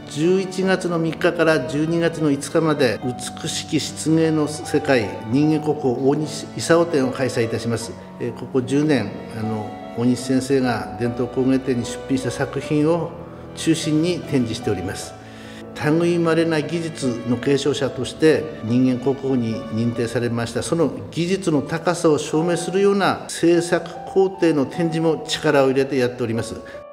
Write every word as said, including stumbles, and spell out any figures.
じゅういちがつのみっかからじゅうにがつのいつかまで美しき漆芸の世界人間国宝大西勲展を開催いたします。ここじゅうねんあの大西先生が伝統工芸展に出品した作品を中心に展示しております。類いまれな技術の継承者として人間国宝に認定されました。その技術の高さを証明するような制作工程の展示も力を入れてやっております。